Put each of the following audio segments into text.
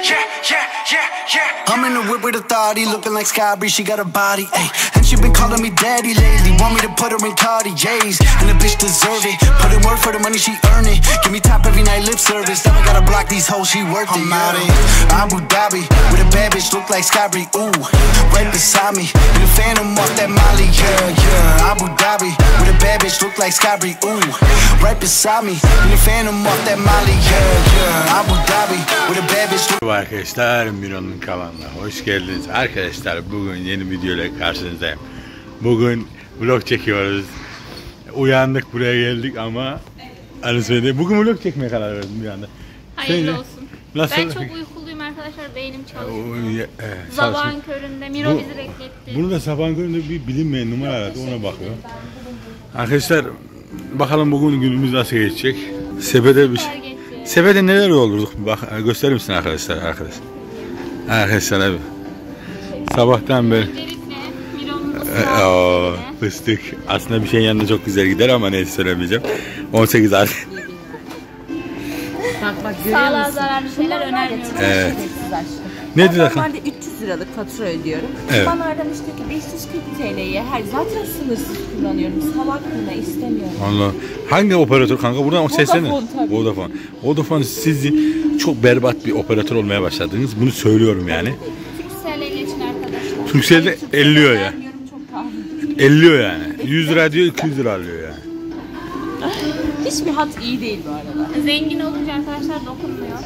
I'm in the whip with authority, looking like Skybree, she got a body, ayy. And she been calling me daddy lately, want me to put her in Cartiers, and the bitch deserve it. Put in work for the money, she earn it. Give me top every night, lip service. Then I gotta block these hoes, she worth it. I'm out in Abu Dhabi, with a bad bitch, look like Skybree, ooh. Right beside me, in the phantom off that Molly, yeah. Abu Dhabi, with a bad bitch, look like Skybree, ooh. Right beside me, in the phantom off that Molly, yeah. Abu Dhabi, with a bad bitch. Merhaba arkadaşlar, Miro'nun kanalına hoş geldiniz. Arkadaşlar bugün yeni video ile karşınızdayım. Bugün vlog çekiyoruz. Uyandık, buraya geldik ama evet. Bugün vlog çekmeye karar verdim bir anda. Hayırlı olsun. Nasıl? Ben çok uykuluyum arkadaşlar, beynim çalışmıyor. Sabahın köründe Miro bizi bekletti. Bunu da sabahın köründe bir bilinmeyen numara aradı, ona bakıyor. Arkadaşlar bakalım bugün günümüz nasıl geçecek. Sepete bir şey. Sepete neler yollurduk? Bak gösterir misin arkadaşlar? Arkadaşlar abi. Sabahtan beri. Fıstık. Aslında bir şeyin yanında çok güzel gider ama neyse söylemeyeceğim. 18 ay. Bak sağlığa zararlı şeyler önermiyorum. Evet. Ne diyor? Normalde 300 liralık fatura ödüyorum. Evet. Bana aramıştı ki 540 TL'ye zaten sınırsız kullanıyorum. Salaklığına istemiyorum. Allah. Hangi operatör kanka? Buradan o seslenir. Vodafone. Vodafone sizin çok berbat bir operatör olmaya başladınız. Bunu söylüyorum yani. Turkcell'le için arkadaşlar. Turkcell'de elliyor ya. Çok pahalı. Elliyor yani. 100 lira diyor, 200 lira alıyor yani. Hiçbir hat iyi değil bu arada. Zengin olunca arkadaşlar dokunmuyor.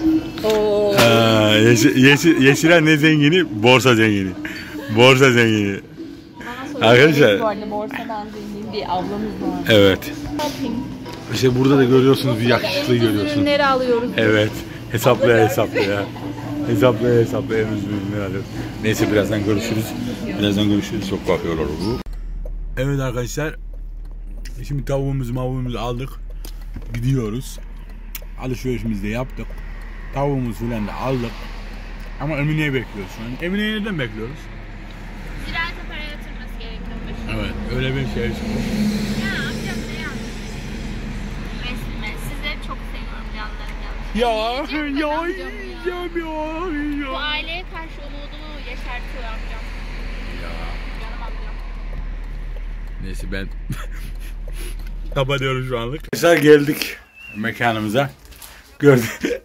Yeşilen ne zengini? Borsa zengini. Borsa zengini. Arkadaşlar. Bu arada borsadan zengin bir ablamız var. Evet. İşte burada da görüyorsunuz bir yakışıklı görüyorsunuz. Ürünleri alıyoruz. Evet. Hesaplaya. Hesaplaya ürünleri alıyoruz. Neyse birazdan görüşürüz. Çok bakıyorlar bu. Evet arkadaşlar. Şimdi tavuğumuzu aldık. Gidiyoruz. Alışverişimizi de yaptık. Tavuğumuzu falan da aldık. Ama Emine'yi bekliyoruz şu an. Emine'yi neden bekliyoruz? Ziraate para yatırması gerekiyormuş. Evet, öyle bir şey çıktı. Ya amcam ne yaptı? Resme. Sizleri çok seviyorum canlarım. Bu aileye karşı umudumu yeşertiyor amcam. Canım amcam. Neyse ben kapatıyorum şu anlık. Arkadaşlar geldik mekanımıza. Gördük.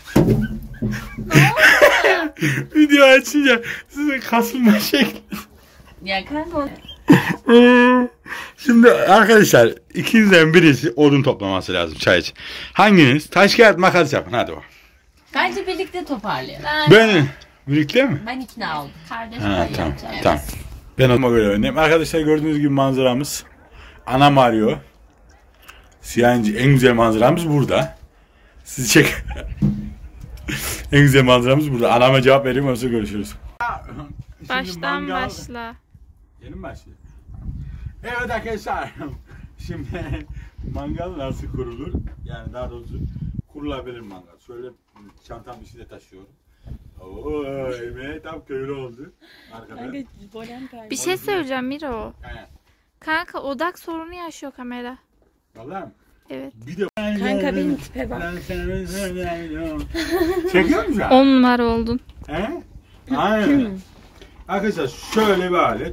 Video açınca size kasılma şekli. Ya kanka. Şimdi arkadaşlar ikinizden birisi odun toplaması lazım çay için. Hanginiz? Taş kağıt makas yapın hadi bak. Bence birlikte toparlayalım. Ben birlikte mi? Ben ikna oldum. Kardeş Tamam. Ben ona göre oynayayım. Arkadaşlar gördüğünüz gibi manzaramız anam arıyor. Siyancı en güzel manzaramız burada. Sizi çek. En güzel manzaramız burada. Anama cevap vereyim, ondan sonra görüşürüz. Baştan başla. Yeni mi başlıyor? Evet arkadaşlar. Şimdi mangal nasıl kurulur? Yani daha doğrusu kurulabilir mangal. Şöyle çantamın içinde taşıyorum. Oo, Emre tam köylü oldu. Arkada. Bir şey söyleyeceğim Miro. Evet. Kanka odak sorunu yaşıyor kamera. Vallahi mi? Evet. Bir de Kanka benim tipe bak. Çekiyor musun? 10 numara oldun. He? Aynen. Arkadaşlar şöyle bir alet.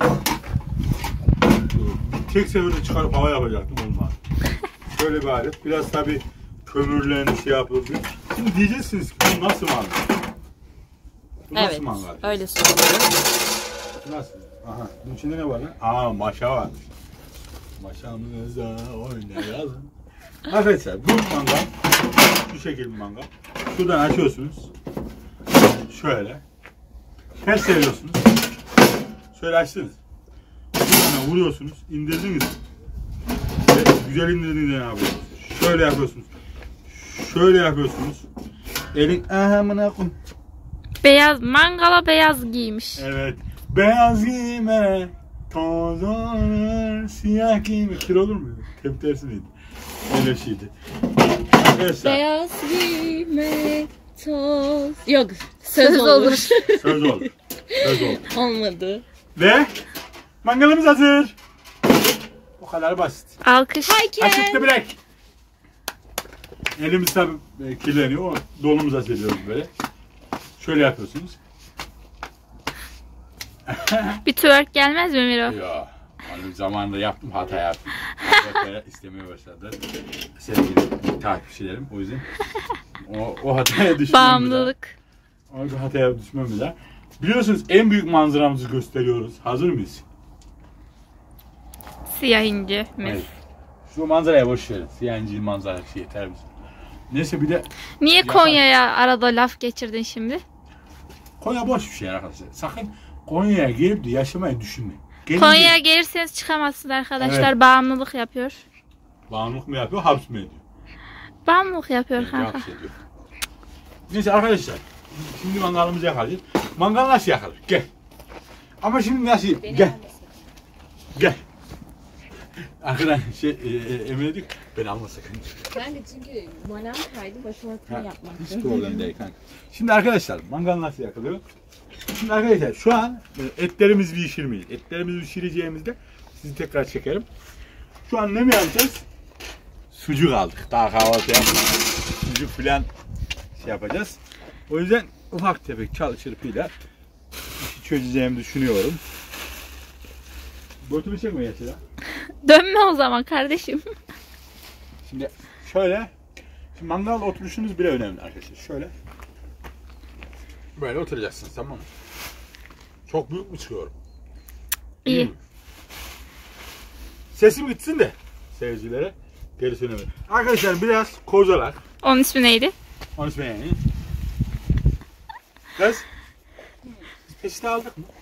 Tek seferde çıkarıp hava yapacaktım, olmaz. Şöyle bir alet. Biraz tabi kömürlerini şey yapıldı. Şimdi diyeceksiniz ki bu nasıl mangal? Bu Evet. nasıl mangal? Öyle söylüyorum. Nasıl? Aha. Bunun içinde ne var lan? Aa, maşa varmış. Maşamıza oynayalım. Arkadaşlar bu mangal şu şekilde bir mangal. Şuradan açıyorsunuz. Şöyle. Ters çeviriyorsunuz. Şöyle açtınız. Şuradan vuruyorsunuz. İndirdiniz. Ve güzel indirdiğinizde ne yapıyorsunuz? Şöyle yapıyorsunuz. Şöyle yapıyorsunuz. Elin ahamına koy. Beyaz, mangala beyaz giymiş. Evet. Beyaz giyme. Toz olur. Siyah giyme. Kir olur mu? Hep tersi miydi? Öyle şeydi. Arkadaşlar. Beyaz giyme toz. Yok. Söz olur. Söz olur. Olmadı. Ve mangalımız hazır. O kadar basit. Alkış. Açıkta bilek. Elimiz tabi kirleniyor. Donumuza seriyoruz böyle. Şöyle yapıyorsunuz. Bir twerk gelmez mi Miro? Ya, onu zamanında yaptım, hata yaptım. Hata istemeye başladı. Sevgili takipçilerim, o yüzden o hataya düşmem. Bağımlılık. O hataya düşmem bir daha. Biliyorsunuz en büyük manzaramızı gösteriyoruz. Hazır mıyız? Siyah incimiz. Evet. Şu manzaraya boş verin. Siyah incil manzara yeter bize. Neyse bir de Niye Konya'ya arada laf geçirdin şimdi? Konya boş bir şey arkadaşlar. Sakın Konya'ya gelip de yaşamayı düşünmeyin. Konya'ya gelirseniz çıkamazsınız arkadaşlar. Evet. Bağımlılık yapıyor. Bağımlılık mı yapıyor, hapis mi ediyor? Bağımlılık yapıyor kanka. Hapis ediyor. Neyse arkadaşlar. Şimdi mangalımızı yakalım. Mangal nasıl yakılır? Gel. Ama şimdi nasıl? Gel. Gel. Arkadan Emre diyor, beni alma sakın. Ben de çünkü manam kaydı, başıma yapmak. Hiç problem değil kanka. Şimdi arkadaşlar mangal nasıl yakılıyor? Şimdi arkadaşlar şu an etlerimiz pişirmeyiz. Etlerimizi pişireceğimizde sizi tekrar çekerim. Şu an ne mi yapacağız? Sucuk aldık. Daha kahvaltı yapmadık. Sucuk falan şey yapacağız. O yüzden ufak tefek çal çırpıyla işi çözeceğimi düşünüyorum. Boyutumu çekme mesela. Dönme o zaman kardeşim. Şimdi şöyle, şimdi mangal oturuşunuz bile önemli arkadaşlar. Şöyle, böyle oturacaksınız, tamam mı? Çok büyük mü çıkıyorum? İyi. Sesim gitsin de seyircilere gerisi önemli. Arkadaşlar biraz kozalak. Onun ismi neydi? Onu söyleyin. Kız, biz peçete aldık mı?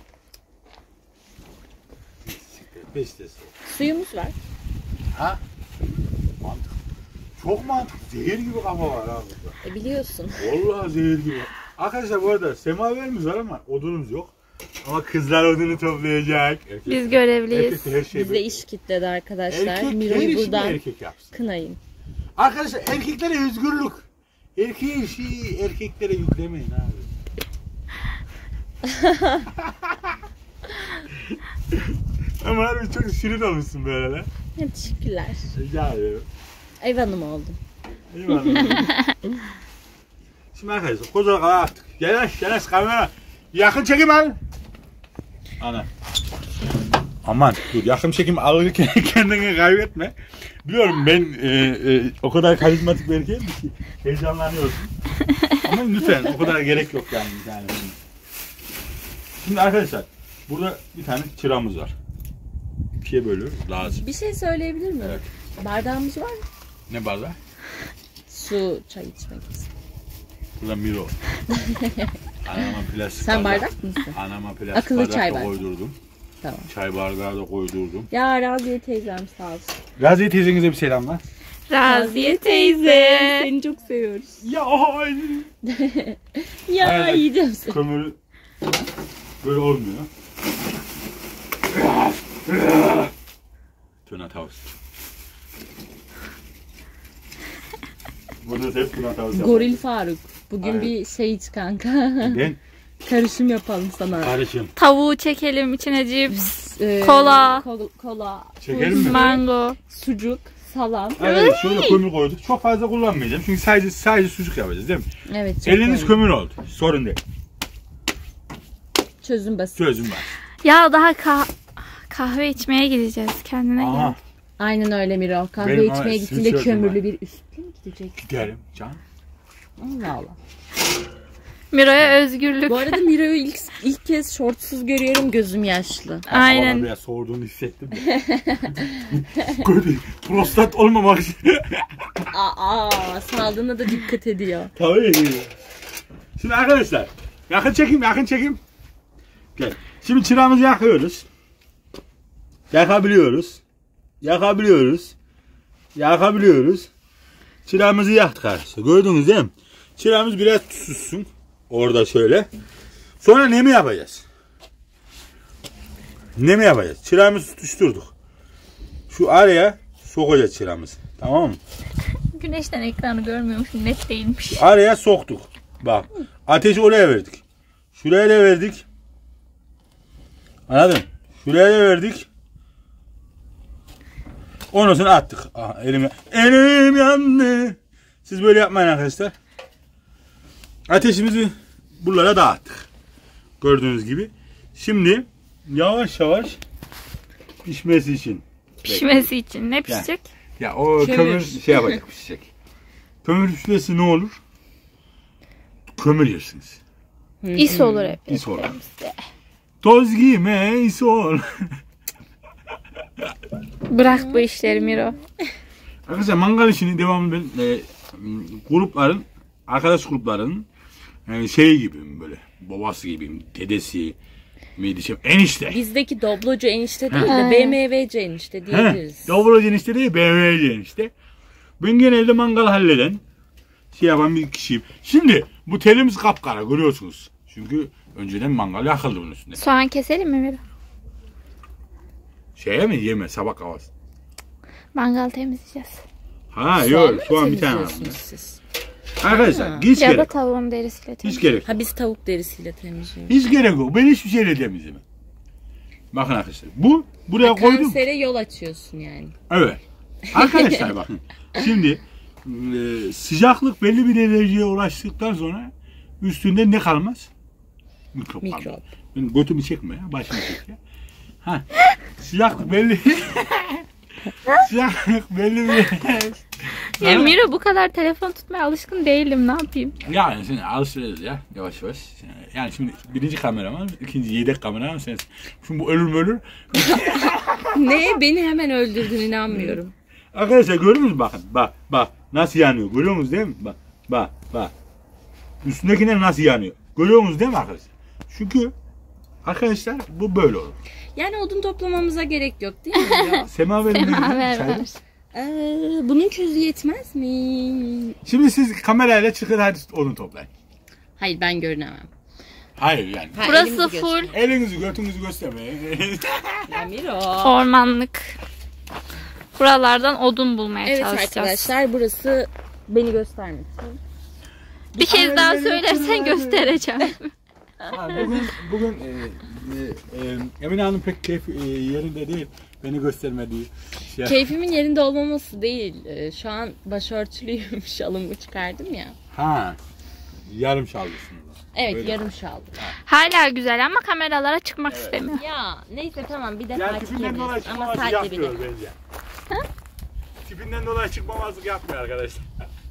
Peçetesi. Suyumuz var. Ha? Mantık. Çok mantık. Zehir gibi kafa var abi. Biliyorsun. Vallahi zehir gibi. Arkadaşlar bu arada semaverimiz var ama odunumuz yok. Ama kızlar odunu toplayacak. Biz görevliyiz. Erkek her şey Bize böyle. iş kitledi arkadaşlar. Erkek her Miro'yu işi buradan erkek yapsın. kınayın. Arkadaşlar erkeklere özgürlük. Erkeğin işi erkeklere yüklemeyin abi. Ama harbi çok şirin olmuşsun böyle lan. Teşekkürler. Rica ederim. Ev hanımı oldum. Eyvallah. Şimdi arkadaşlar kocaman attık. Yanaş kamera. Yakın çekim al. Ana. Aman dur, yakın çekim alırken kendini kaybetme. Biliyorum ben o kadar karizmatik bir erkeğim ki heyecanlanıyorsun. Ama lütfen o kadar gerek yok yani. Şimdi arkadaşlar burada bir tane çıramız var. İkiye bölüyoruz, lazım. Bir şey söyleyebilir miyim? Evet. Bardağımız var mı? Ne bardağı? Su, çay içmek için. Burada Miro. Anama plastik Sen bardak. bardak mısın? Anama plastik Akıllı bardak çay da var. koydurdum. Tamam. Çay bardağı da koydurdum. Ya Raziye teyzem sağ olsun. Raziye teyzenize bir selam var. Raziye teyze. Seni çok seviyoruz. Ya Ya Aynen. yiyeceğim seni. kömür böyle olmuyor. Tuna tavus. Burada hep tuna tavus yapar. Goril Faruk. Bugün Aynen. bir şey iç kanka. Ben Karışım yapalım sana. karışım. Tavuğu çekelim, içine cips, Ee, Kola. Kola. Çekelim mi? mango. Sucuk. Salam. Evet, şöyle kömür koyduk. Çok fazla kullanmayacağım çünkü sadece sucuk yapacağız değil mi? Evet. çok Eliniz doğru. kömür oldu. Sorun değil. Çözüm basit. Çözüm var. Ya daha kahve içmeye gideceğiz. Kendine Aha. gel. Aynen öyle Miro. Kahve Benim içmeye ama gittiğinde sweatshirt kömürlü var. bir üstte mi gidecek? Gidelim can. Allah Allah. Miro'ya özgürlük. Bu arada Miro'yu ilk kez şortsuz görüyorum, gözüm yaşlı. Havalar Aynen. biraz soğuduğunu hissettim. Böyle prostat olmamak için. Sağlığına da dikkat ediyor. Tabii. Şimdi arkadaşlar yakın çekim. Gel. Şimdi çıramızı yakıyoruz. Yakabiliyoruz. Çıramızı yaktık arkadaşlar. Gördünüz değil mi? Çıramız biraz sussun. Orada şöyle. Sonra ne mi yapacağız? Çıramızı tutuşturduk. Şu araya sokacağız çıramızı. Tamam mı? Güneşten ekranı görmüyormuşum. Net değilmiş. Araya soktuk. Bak. Ateşi oraya verdik. Şuraya da verdik. Anladın? Şuraya da verdik. Ondan sonra attık. Aha, elim yandı. Siz böyle yapmayın arkadaşlar. Ateşimizi buralara dağıttık. Gördüğünüz gibi. Şimdi yavaş yavaş pişmesi için. Pişmesi için ne pişecek? Ya o kömür şey yapacak, pişecek. Kömür pişmesi ne olur? Kömür yersiniz. İs olur hep. İs olur. Toz giyme, is ol. Bırak bu işleri Miro. Arkadaşlar mangal işini devamlı ben grupların, arkadaş gruplarının yani şey gibiyim böyle. Babası gibiyim, dedesi miydi şey, enişte. Bizdeki doblocu enişte değil de BMW'ci enişte diyebiliriz. Doblocu enişte değil, BMW'ci enişte. Ben genelde mangal halleden, şey yapan bir kişiyim. Şimdi bu telimiz kapkara görüyorsunuz. Çünkü önceden mangal yakıldı bunun üstünde. Soğan keselim mi Miro? Şeye mi yeme sabah kahvaltısı? Mangal temizleyeceğiz. Ha Soğan yok mı soğan bir tane temizliyorsunuz aldım. siz? Arkadaşlar hiç Ya da gerek. tavuğun derisiyle Hiç temizleyeceğiz. gerek. Ha biz tavuk derisiyle temizliyoruz. Hiç gerek yok. Ben hiçbir şeyle temizlemem. Bakın arkadaşlar. Bu buraya koydum. Kansere yol açıyorsun yani. Evet. Arkadaşlar bakın. Şimdi sıcaklık belli bir dereceye ulaştıktan sonra üstünde ne kalmaz? Mikrop. Mikrop. Kalmaz. Benim götümü çekme ya. Başımı çek ya. Ha. Sıcaklık belli. Sıcaklık belli bir. Ya Miro bu kadar telefon tutmaya alışkın değilim. Ne yapayım? Yani şimdi alıştırıyoruz ya yavaş yavaş. Yani şimdi birinci kameraman, ikinci yedek kameraman sensin. Şimdi bu ölür. Ne? Beni hemen öldürdün inanmıyorum. Arkadaşlar görüyor musunuz? Bakın bak nasıl yanıyor. Görüyor musunuz değil mi? Bak. Üstündekiler nasıl yanıyor. Görüyor musunuz değil mi arkadaşlar? Çünkü arkadaşlar bu böyle olur. Yani odun toplamamıza gerek yok değil mi? Ya, semaverin bir Semaver çayda. var. Bunun közü yetmez mi? Şimdi siz kamerayla çıkın hadi odun toplayın. Hayır ben görünemem. Hayır yani. Ha, Burası elimizi full göster. Elinizi götünüzü göstermeyin. Ya Miro. ormanlık. Buralardan odun bulmaya Evet çalışacağız. arkadaşlar burası beni göstermek için. Bir kez daha Beni söylersen göstermedi. göstereceğim. Bugün Emine Hanım pek keyif yerinde değil. Beni göstermediği şey. Keyfimin yerinde olmaması değil. Şu an başörtülüyüm. Şalımı çıkardım ya. Ha. Yarım şalgısın. Evet Öyle. yarım şal. Hala güzel ama kameralara çıkmak istemiyor. Ya neyse tamam bir defa Yani tipinden dolayı çıkabiliriz. Ama çıkmamazlık sadece bir yapmıyor defa. bence. Tipinden dolayı çıkmamazlık yapmıyor arkadaşlar.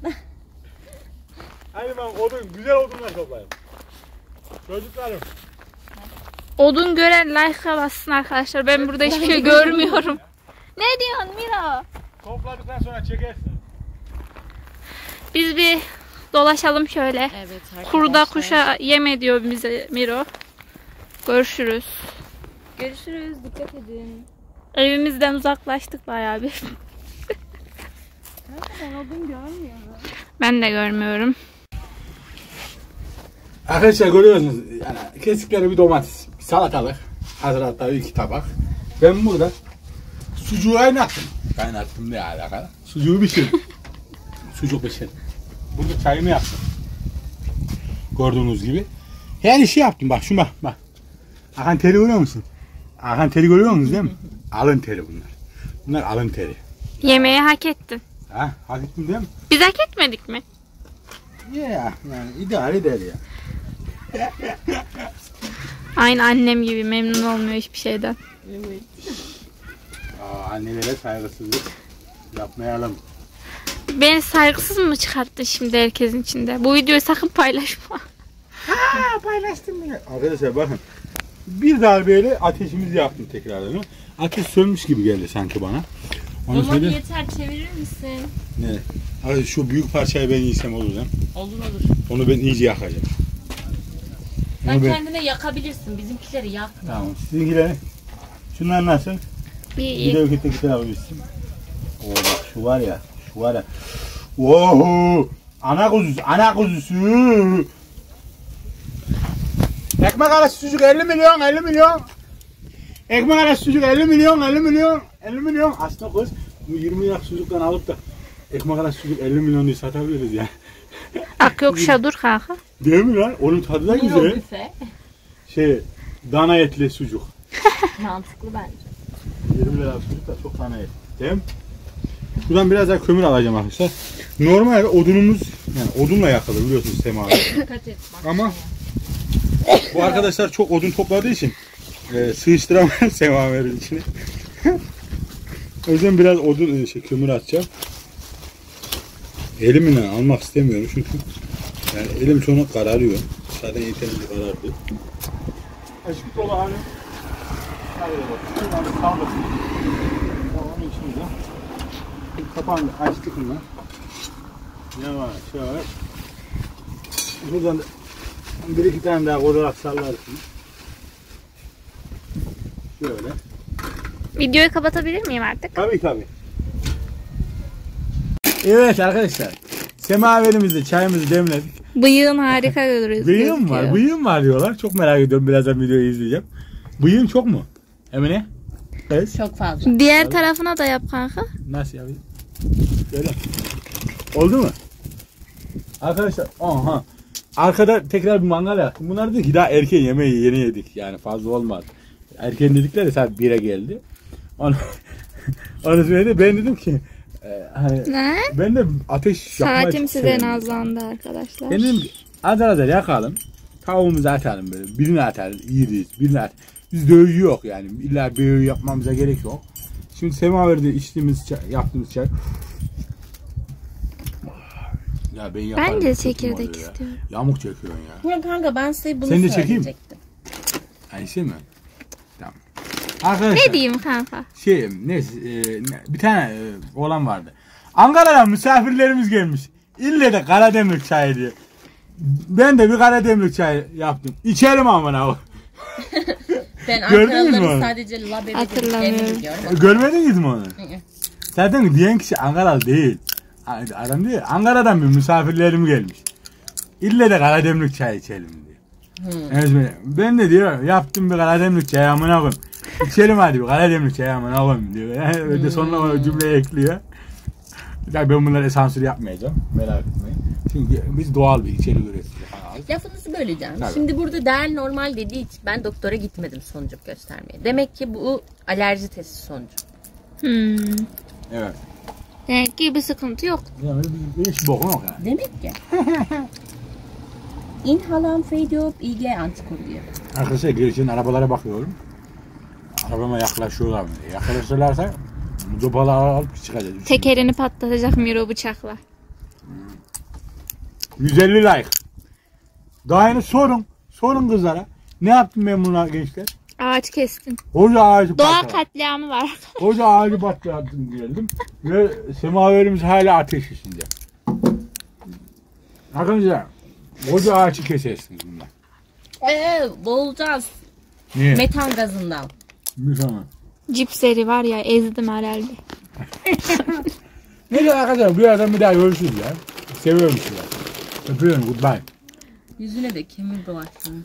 Hadi ben güzel odunlar toplayalım. Çocuklarım. Odun gören like'a bassın arkadaşlar. Ben burada hiçbir şey görmüyorum. Ne diyorsun Miro? Topladıktan sonra çekersin. Biz bir dolaşalım şöyle. Evet arkadaşlar. Kurda kuşa yem ediyor bize Miro. Görüşürüz. Görüşürüz. Dikkat edin. Evimizden uzaklaştık bayağı bir. Ben odun görmüyorum. Ben de görmüyorum. Arkadaşlar görüyorsunuz yani kestikleri bir domates, bir salatalık, hazır hatta 2 tabak. Ben burada sucuğu kaynattım. Kaynattım ne alakalı? Sucuğu pişirdim. Sucuk pişirdim. Burada çayımı yaptım. Gördüğünüz gibi. Her işi yaptım bak şu bak. Akan teri görüyor musun? Akan teri görüyor musunuz değil mi? Alın teri bunlar. Bunlar alın teri. Yemeği hak ettin. Ha, hak ettin değil mi? Biz hak etmedik mi? Ya yani idare eder ya. Aynı annem gibi memnun olmuyor hiçbir şeyden. Annelere saygısızlık yapmayalım. Beni saygısız mı çıkarttın şimdi herkesin içinde? Bu videoyu sakın paylaşma. Paylaştım ya. Arkadaşlar bakın. Bir darbeyle ateşimizi yaktım tekrardan. Ateş sönmüş gibi geldi sanki bana. Onu Olmadı söyle. yeter çevirir misin? Ne? Arkadaşlar şu büyük parçayı ben yiysem olur değil mi? Olur. Onu ben iyice yakacağım. Sen Onu ben... kendine yakabilirsin. Bizimkileri yakma. Tamam. Sizinkiler. Şunlar nasıl? Bir Bir iyi. de ökete alabilirsin. Oo bak şu var ya. Oho! Ana kuzusu. Ekmek arası sucuk 50 milyon. Ekmek arası sucuk 50 milyon. Aslında kız bu 20 lira sucuktan alıp da ekmek arası sucuk 50 milyon diye satabiliriz ya. Akyokuşa dur kanka. Değil mi lan? Onun tadı da Miro güzel. büfe. Dana etli sucuk. Mantıklı bence. 20 lira sucuk da çok dana et. Değil mi? Buradan biraz daha kömür alacağım arkadaşlar. Normal odunumuz yani odunla yakılır biliyorsunuz semaver. Dikkat et bak. Ama Bu arkadaşlar çok odun topladığı için sığıştıramam semaverin içine. O yüzden biraz odun kömür atacağım. Elimle almak istemiyorum çünkü yani elim sonra kararıyor. Zaten yeterince karardı. Aşkı dolu hani. Hadi bakalım. Şuradan kalmasın. Tamam içinde. Kapağını açtık mı? Yavaş yavaş. Buradan bir iki tane daha olarak sallarsın. Şöyle. Videoyu kapatabilir miyim artık? Tabii tabii. Evet arkadaşlar. Semaverimizde çayımızı demledik. Bıyığın harika görürüz. Bıyığım var. Bıyığım var diyorlar. Çok merak ediyorum. Birazdan videoyu izleyeceğim. Bıyığın çok mu? Emine? Kız? Çok fazla. Diğer tarafına da yap kanka. Nasıl yapayım? Şöyle. Oldu mu? Arkadaşlar. Aha. Arkada tekrar bir mangal yaktım. Bunlar dedi ki daha erken yemeği yeni yedik. Yani fazla olmaz. Erken dedikleri saat 1'e geldi. Onu söyledi. Ben dedim ki hani Ne? ben de ateş yapmayı Saatim çok size severim. nazlandı arkadaşlar. Ben dedim ki azar yakalım. Tavuğumuzu atalım böyle. Birini atarız. Yeriz. Birini atarız. Biz dövüş yok yani. İlla dövüş yapmamıza gerek yok. Şimdi semaverde içtiğimiz çay, yaptığımız çay. Ya ben yaparım. Ben de Kötü mü çekirdek oluyor ya? istiyorum. Yamuk çekiyorsun ya. Ya kanka ben size bunu Seni de çekeyim. söyleyecektim. Ayşe mi? Tamam. Arkadaşlar. Ne diyeyim kanka? Bir tane oğlan vardı. Ankara'dan misafirlerimiz gelmiş. İlle de Karademlik çayı diye. Ben de bir Karademlik çayı yaptım. İçerim amına. Ben Gördünüz mü Ankaralıların onu? sadece labebe Hatırlamıyorum. dediklerini biliyorum. Görmediniz mi onu? Hı. Zaten diyen kişi Ankaralı değil. Adam değil. Ankara'dan bir misafirlerim gelmiş. İlle de Karademlik çay içelim diyor. Evet, ben de diyor yaptım bir Karademlik çay amına koyayım. İçelim hadi bir Karademlik çay amına koyayım diyor. Ve de sonra o cümleyi ekliyor. Ya ben bunları sansür yapmayacağım. Merak etmeyin. Çünkü biz doğal bir içerik üretiyoruz. Lafınızı böleceğim. Tabii. Şimdi burada değer normal dediği için ben doktora gitmedim sonucu göstermeye. Demek ki bu alerji testi sonucu. Evet. Demek ki bir sıkıntı yok. Yani hiç bokun yok yani. Demek ki. İnhalam Feydop IG antikoru diyor. Arkadaşlar girişin arabalara bakıyorum. Arabama yaklaşıyorlar mı diye. Yaklaşırlarsa copaları alıp çıkacağız. Tekerini patlatacak Miro bıçakla. 150 like. Daha yeni sorun. Sorun kızlara. Ne yaptım ben buna gençler? Ağaç kestin. Koca ağacı Doğa patlattım. katliamı var. Koca ağacı patlattım geldim. Ve semaverimiz hala ateş içinde. Arkadaşlar koca ağacı kesersiniz bunlar. Boğulacağız. Niye? Metan gazından. Mükemmel. Cipsleri var ya ezdim herhalde. Neyse arkadaşlar bir yerden bir daha görüşürüz ya. Seviyorum sizi. Öpüyorum, goodbye. Yüzüne de kemir dolaşsın.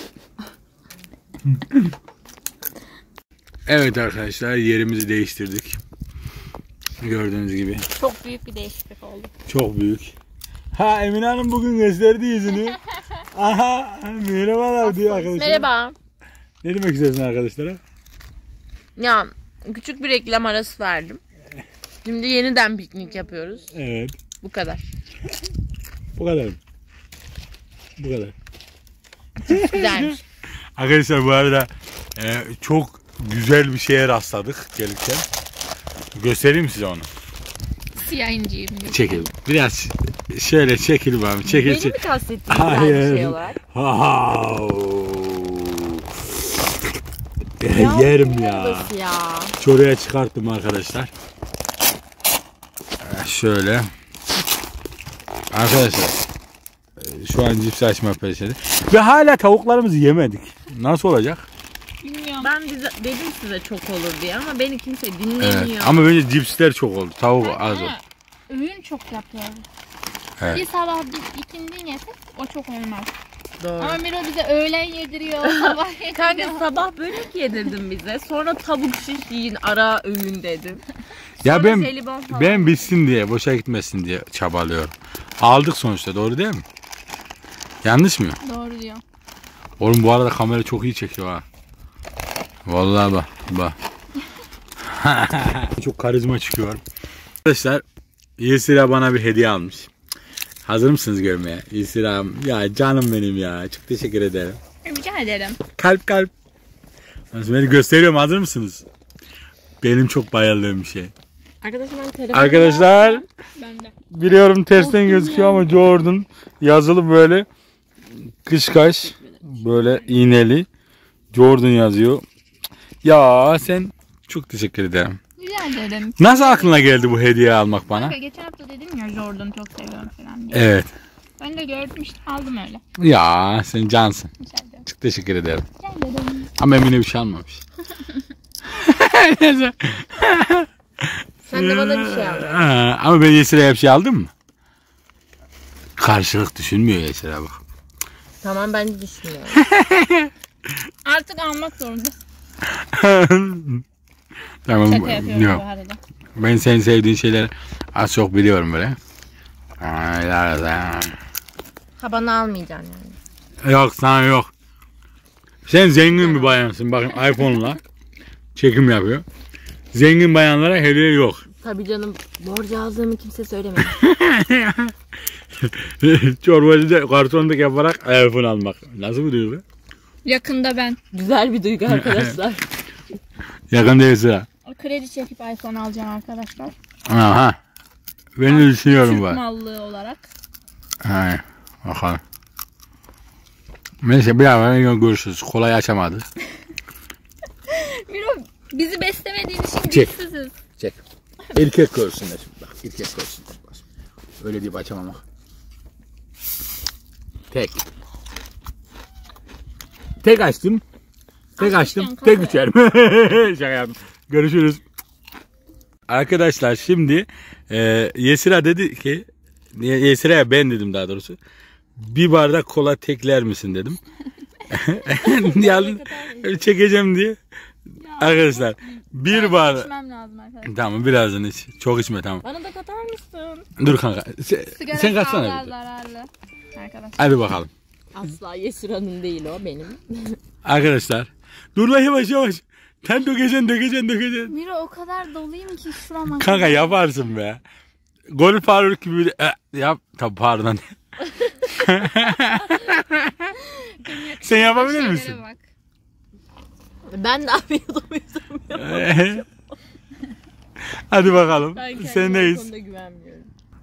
Evet arkadaşlar yerimizi değiştirdik. Gördüğünüz gibi. Çok büyük bir değişiklik oldu. Çok büyük. Ha Emine Hanım bugün gösterdi yüzünü. Aha merhabalar diyor arkadaşlar. Merhaba. Ne demek istiyorsun arkadaşlara? Ya küçük bir reklam arası verdim. Şimdi yeniden piknik yapıyoruz. Evet. Bu kadar. Bu kadar. Bu kadar. Güzelmiş. Arkadaşlar bu arada çok güzel bir şeye rastladık gelirken. Göstereyim size onu. Siyah inciyim. Çekil. Biraz şöyle çekil bana. Çekil. Beni mi kastettin güzel bir şey olarak? Yerim ya. Burası ya. Şuraya çıkarttım arkadaşlar. Şöyle. Arkadaşlar. Şu an cips açma peşinde. Ve hala tavuklarımızı yemedik. Nasıl olacak? Bilmiyorum. Ben dedim size çok olur diye ama beni kimse dinlemiyor. Evet. Ama bence cipsler çok oldu. Tavuk az oldu. Öğün çok yapıyoruz. Evet. Bir sabah bir ikindin yesek o çok olmaz. Doğru. Ama Miro bize öğlen yediriyor, sabah yediriyor. Kanka sabah börek yedirdin bize. Sonra tavuk şiş yiyin ara öğün dedim. Ya Sonra ben jelibon falan. ben bitsin diye, boşa gitmesin diye çabalıyorum. Aldık sonuçta, doğru değil mi? Yanlış mı? Doğru diyor. Oğlum bu arada kamera çok iyi çekiyor ha. Vallahi bak. Çok karizma çıkıyor. Arkadaşlar Yesira bana bir hediye almış. Hazır mısınız görmeye? Yesira'm ya canım benim ya. Çok teşekkür ederim. Rica ederim. Kalp kalp. Beni gösteriyorum, hazır mısınız? Benim çok bayıldığım bir şey. Arkadaşlar Ben de. biliyorum tersten gözüküyor ama Jordan yazılı böyle kışkaş böyle iğneli Jordan yazıyor. Ya sen çok teşekkür ederim. Rica ederim. Nasıl aklına geldi bu hediye almak bana? Kanka geçen hafta dedim ya Jordan'ı çok seviyorum falan diye. Evet. Ben de gördüm işte aldım öyle. Ya sen cansın. Rica ederim. Çok teşekkür ederim. Rica ederim. Ama Emine bir şey almamış. Sen de bana bir şey al. Ama ben Yesira'ya bir şey aldım mı? Karşılık düşünmüyor Yesira bak. Tamam ben de düşünüyorum. Artık almak zorunda. Tamam. Şaka yapıyorum Yok. bu arada. Ben senin sevdiğin şeyleri az çok biliyorum böyle. Ha bana almayacaksın yani. Yok sana yok. Sen zengin bir bayansın. Bakın iPhone'la çekim yapıyor. Zengin bayanlara hediye yok. Tabii canım, borcu aldığımı kimse söylemedi. Çorbacıda kartonluk yaparak iPhone almak. Nasıl bir duygu? Yakında ben Güzel bir duygu arkadaşlar. Yakın değil sıra. kredi çekip iPhone alacağım arkadaşlar. Aha. Ben de düşünüyorum Türk var. mallığı olarak. Hayır. Bakalım. Neyse birazdan görüşürüz. Kolay açamadı. Miro bizi beslemediğin için Çek. güçsüzüz. Çek. Erkek görsünler şimdi bak. Erkek görsünler. Öyle deyip açamamak. Tek. Tek açtım. Tek açtım. Tek içerim. Şaka yaptım. Görüşürüz. Arkadaşlar şimdi Yesira dedi ki Yesira'ya ben dedim daha doğrusu. Bir bardak kola tekler misin dedim. Yani çekeceğim diye. Arkadaşlar bir bardak. İçmem lazım arkadaşlar. Tamam birazdan iç. Çok içme tamam. Bana da katar mısın? Dur kanka. Sen kaçsana Sigara bir. zararlı. Arkadaşlar. Hadi bakalım. Asla Yesura'nın değil o, benim. Arkadaşlar. Dur lan yavaş yavaş. Sen dökeceksin. Miro o kadar doluyum ki şurama. Kanka yaparsın be. Gol Faruk gibi yap. Tabii pardon. Sen yapabilir misin? Bak. Ben de yapıyordum yüzüm. Hadi bakalım. Ben Sendeyiz. konuda güvenmiyorum.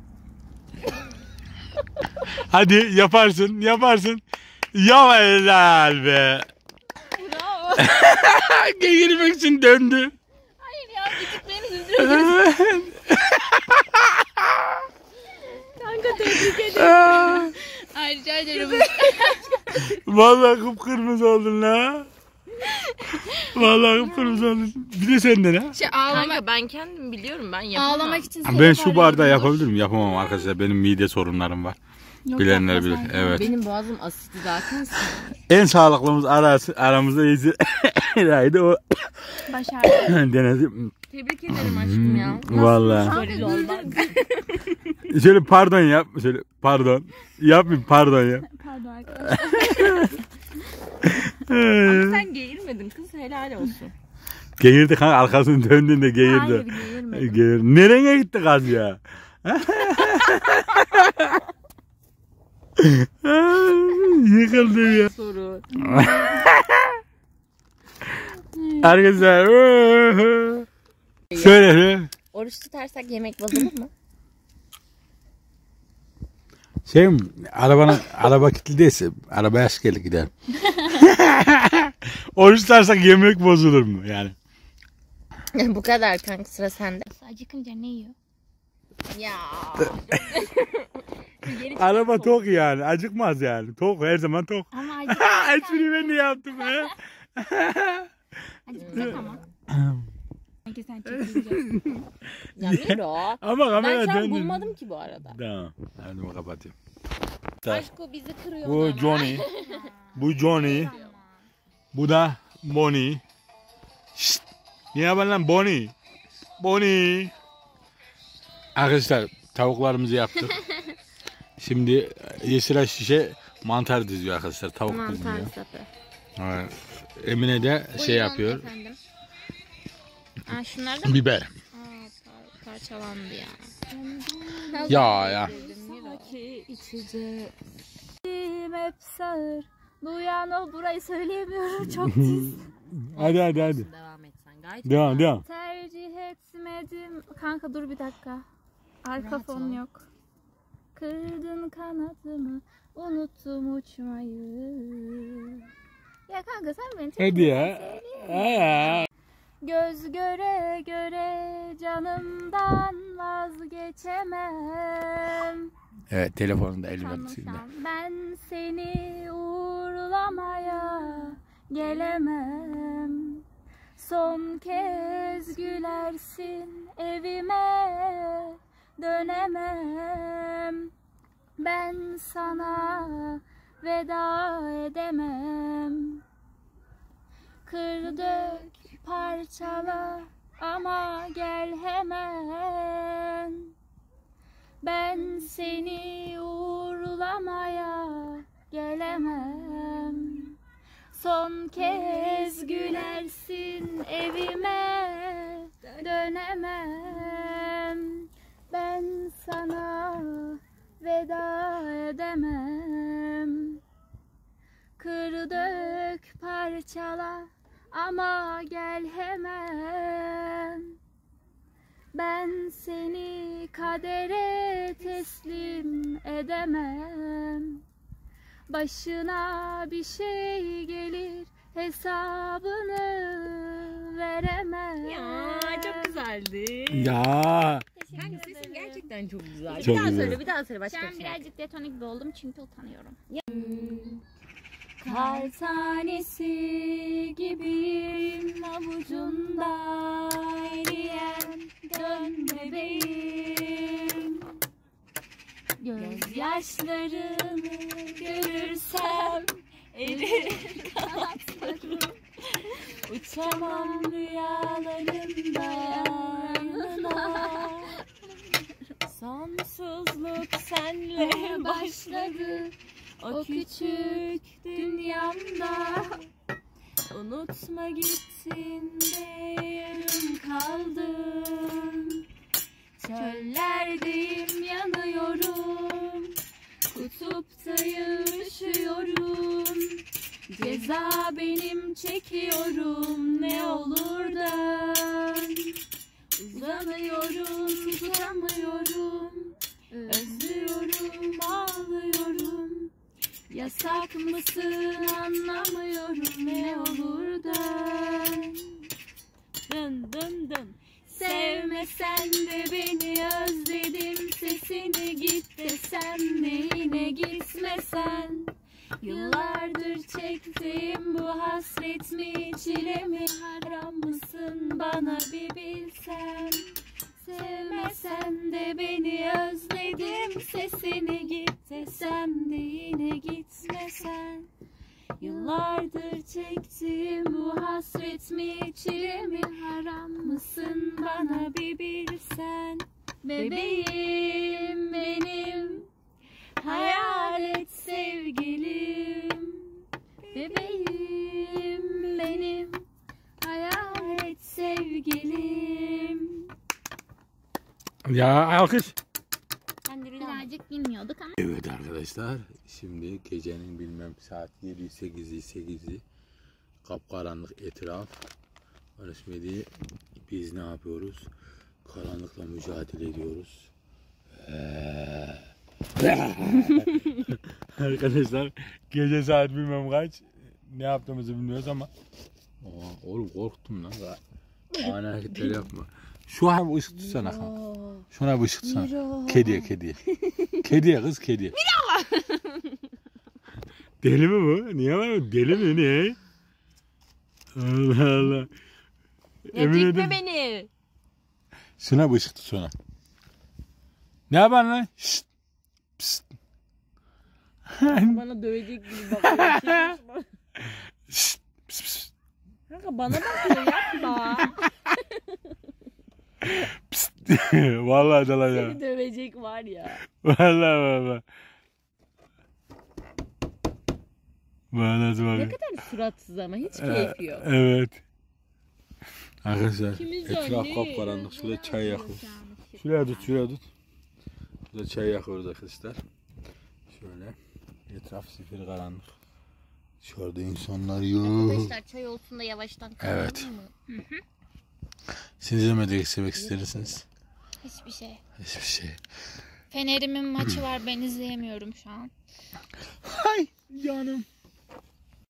Hadi yaparsın. Ya helal be. Bravo. Geğirmek için döndü. Hayır ya gıcık beni üzülüyor. Kanka tebrik ederim. Ay rica ederim. Vallahi kıpkırmızı oldun la. Vallahi kıpkırmızı oldun. Bir de senden ha. Kanka ben kendim biliyorum, ben yapamam. Ağlamak için Ben şu barda yapabilirim. Yapamam arkadaşlar. Benim mide sorunlarım var. Yok, Bilenler bilir. yapmaz. Evet. Benim boğazım asitli zaten. En sağlıklımız aramızda Yesira'ydı o. Başardım. Denedim. Tebrik ederim aşkım ya. Vallahi. Goril olmak. Şöyle pardon yap. Şöyle pardon. Yap bir pardon yap. Pardon arkadaşlar. Sen geğirmedin kız, helal olsun. Geğirdi kanka, arkasını döndüğünde geğirdi. Hayır geğirmedim. Nereye gitti kız ya? Yıkıldı ya. Soru. Arkadaşlar. Söyle. Oruç tutarsak yemek bozulur mu? Şey mi? Araba kilitli arabaya aşk gelip gidelim. Oruç tutarsak yemek bozulur mu yani? Bu kadar kanka, sıra sende. Acıkınca ne yiyor? Ya. Araba tok yani. Acıkmaz yani. Tok, her zaman tok. Ama acıkınca Espriyi ben de yaptım he. acıkacak ama. Sanki sen çekileceksin. Ya Miro. Ama kamera Ben şu an döndü. bulmadım ki bu arada. Tamam. Hadi kapatayım. Aşko bizi kırıyor. Bu Johnny. Bu Johnny. Bu da Bonnie. Şşt. Ne yapalım lan Bonnie? Bonnie. Arkadaşlar tavuklarımızı yaptık. Şimdi Yesira şişe mantar diziyor arkadaşlar. Tavuk Mantar diziyor. sapı. Evet. Emine de şey yapıyor. Efendim. Aa, şunlar da mı? Biber. Parçalandı ya. Ya. Hep sağır. Duyan ol, burayı söyleyemiyorum çok tiz. Hadi. Devam et sen. Gayet Devam. Tercih etmedim. Kanka dur bir dakika. Arka fon yok. Kırdın kanadımı, unuttum uçmayı. Ya kanka sen beni çok Hadi ya. göz göre göre canımdan vazgeçemem. Evet, telefonun da elimde. Tamam. Ben seni uğurlamaya gelemem. Son kez gülersin, evime dönemem. Ben sana veda edemem. Kır dök parçala ama gel hemen. Ben seni uğurlamaya gelemem. Son kez gülersin, evime dönemem. Ben sana veda edemem. Kır dök parçala ama gel hemen. Ben seni kadere teslim edemem. Başına bir şey gelir, hesabını veremem. Ya çok güzeldi. Ya. Kanka sesin gerçekten çok güzel. Çok bir daha güzel. söyle, bir daha söyle başka Ben bir şey. birazcık detonik oldum çünkü utanıyorum. Kar tanesi gibiyim avucunda eriyen, dön bebeğim. Gözyaşlarını görürsem erir kanatlarım. Uçamam rüyalarında yanına. Sonsuzluk senle başladı o küçük dünyamda. Unutma gittin de yarım kaldım. Çöllerdeyim, yanıyorum. Kutuptayım, üşüyorum. Ceza benim, çekiyorum. Ne olur da uzanıyorum, tutamıyorum. Özlüyorum, ağlıyorum. Yasak mısın anlamıyorum. Ne olur da dın dın dın. Sevmesen de beni özledim, sesini git desem de yine gitmesen. Yıllardır çektiğim bu hasret mi, çile mi, haram mısın bana bir bilsen. Sevmesen de beni özledim, sesini git desem de yine gitmesen. Yıllardır çektiğim bu hasret mi, çile mi, haram mısın bana bir bilsen. Bebeğim benim, hayalet sevgilim. Bebeğim benim, hayalet sevgilim. Ya alkış. Birazcık bilmiyorduk ama. Evet arkadaşlar, şimdi gecenin bilmem saat 7'yi 8'i kapkaranlık etraf. Barışmedi. Biz ne yapıyoruz? Karanlıkla mücadele ediyoruz. Arkadaşlar gece saat bilmem kaç, ne yaptığımızı bilmiyoruz ama oğlum korktum lan. Ani hareketler yapma. Şu an bir ışık tutsana kanka. Şuna bir ışık tutsana. Kediye. Kediye kız, kediye. Deli mi bu? Niye var? Deli mi ne? Allah Allah. Ya çekme beni. Şuna bir ışık tut sonra. Ne yapıyorsun lan? Şşt. Psst. Bana dövecek gibi bakıyor. Şşt. Psst, psst. Kanka bana bakıyor, yapma. Psst. Vallahi dalacağım. Seni dövecek var ya. Vallahi. Vallahi. Ne kadar suratsız ama hiç keyfi yok. Evet. Arkadaşlar İkimiz etraf öyle. kapkaranlık. Şurada çay yakıyoruz. Şuraya tut. Şurada çay yakıyoruz arkadaşlar. Şöyle. Etraf sifir karanlık. Dışarıda insanlar yok. Arkadaşlar çay olsun da yavaştan kalalım Evet. mı? Siz de mi eklemek istersiniz? Hiçbir şey. Hiçbir şey. Fener'imin maçı var, ben izleyemiyorum şu an. Hay canım.